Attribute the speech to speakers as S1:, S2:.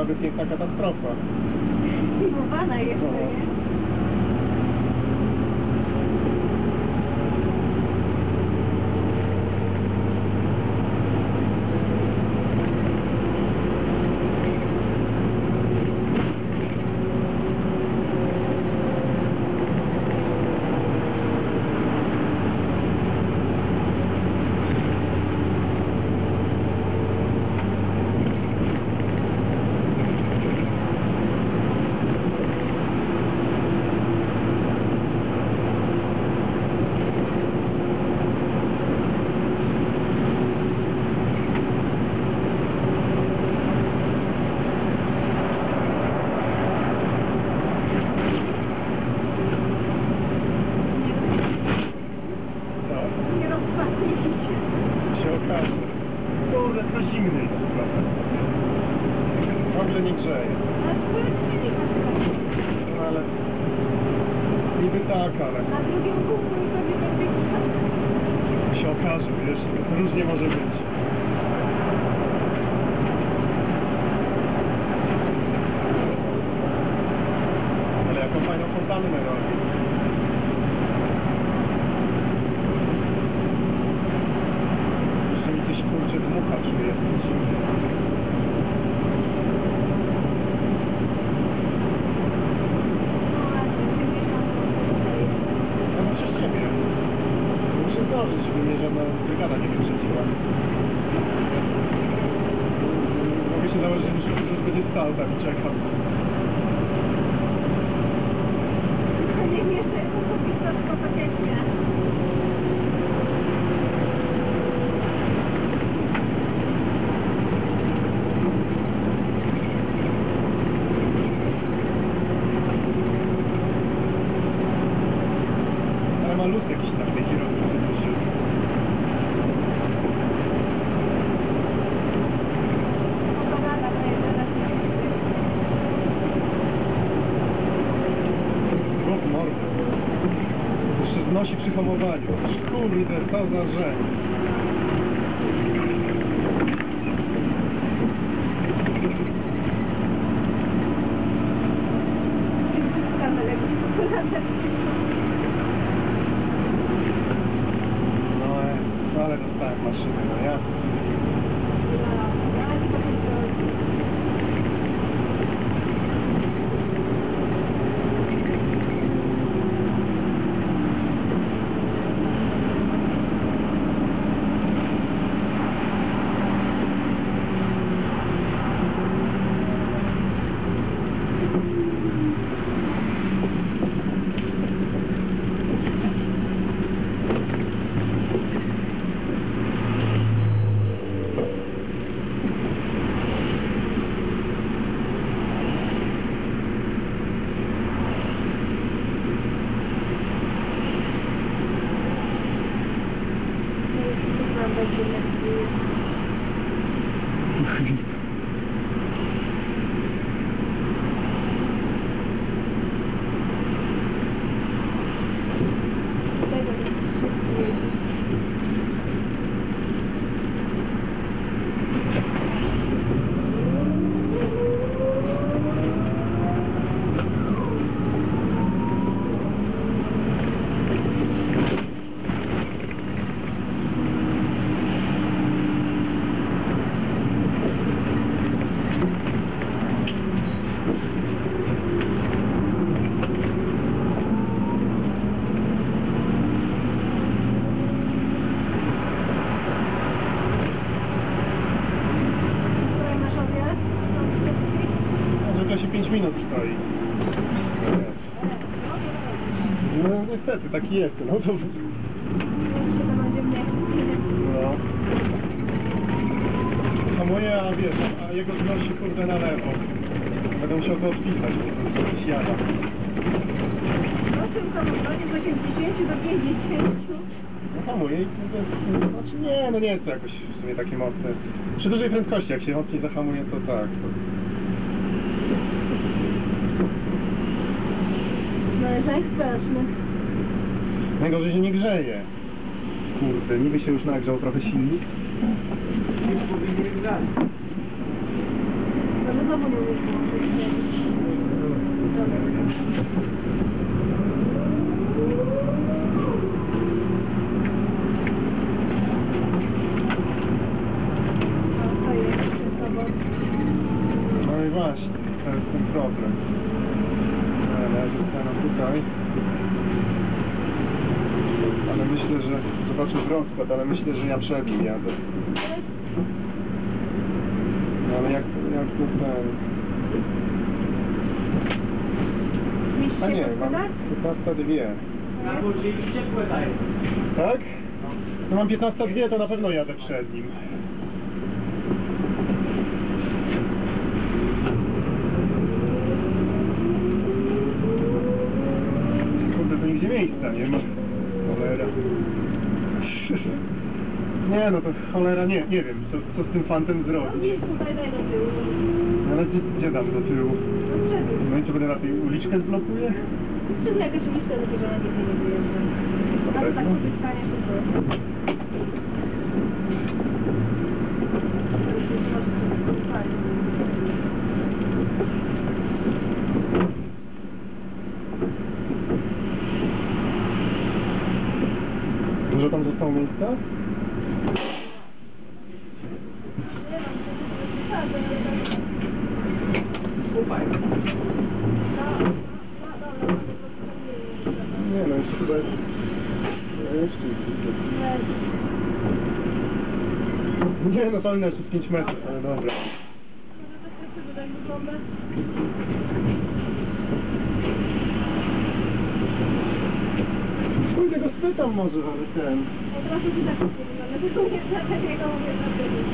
S1: byłaby piękna katastrofa.
S2: Filmowana jeszcze,
S1: No.
S2: nie?
S1: Kurde, to zimny jest trochę. W ogóle nie grzeje. No ale... Niby tak, ale...
S2: Na drugim kółku i pewnie będzie grzać.
S1: się okaże, wiesz, różnie może być. Ale jaką fajną fontannę robi. Jeszcze mi coś kurczę dmucha czuję. Ja mam przez ciebie. Muszę zdążyć, żeby mnie żadna brygada nie wyprzedziła. Mogę się założyć, że już będzie stał tam i czekał.
S2: Nie wiesz, jak osobista kompetencja.
S1: Ale ma luz jakiś tam w tej kierownicy.
S2: Opowiada, to jest zaraz
S1: Bok mordy. Jeszcze znosi przy hamowaniu. Kurde, co za rzecz. No, ale dostałem maszyny, no ja. Może to się 5 minut stoi. No niestety, taki jest, no to... No. Hamuje, a wiesz, a jego znosi kurde na lewo. Będę musiał to odpisać, bo to jest jada.
S2: No w tym samochodzie z 80 do 50.
S1: No hamuje i kurde, znaczy nie, no nie jest to jakoś w sumie takie mocne. Przy dużej prędkości, jak się mocniej zahamuje, to tak. To...
S2: No jest ekspert.
S1: Najgorzej, że nie grzeje. Kurde, niby się już nagrzał trochę silnik. Nie powinien grać.
S2: No znowu nie umiesz włączyć. No, to jest przed tobą.
S1: No i właśnie, to jest ten problem. Ale ja zostanę tutaj. Ale myślę, że... Zobaczę rozkład, ale myślę, że ja przed nim jadę. No ale jak to ten... A nie, mam 15:02.
S3: Na później ciepłe daje.
S1: Tak? No mam 15:02, to na pewno jadę przed nim. Kurde, to nigdzie miejsca nie ma. Cholera. Nie, no to cholera, nie wiem, co z tym fantem
S2: No
S1: zrobić.
S2: gdzieś tutaj daj do tyłu.
S1: Ale gdzie dam do tyłu?
S2: No przed nim.
S1: No i co, będę na tej uliczkę zblokuję?
S2: Przed jakaś uliczka dopiero na nigdzie nie wyjeżdża. A to tak sobie staniesz i to. To już nie możesz sobie zostawić.
S1: Dużo tam zostało miejsca?
S2: Nie mam, to przesadzę, ale tak...
S3: Kupaj.
S2: No, dobra, mamy po prostu nie
S1: Nie no, jeszcze chyba jest... Jeszcze Nie no, to jeszcze z 5 metrów, ale dobra.
S2: Może tak sobie tak wygląda.
S1: Pójdę go spytam może, ale ten...
S2: Od razu ci tak wygląda, tylko nie dla takiego mówię dla ciebie.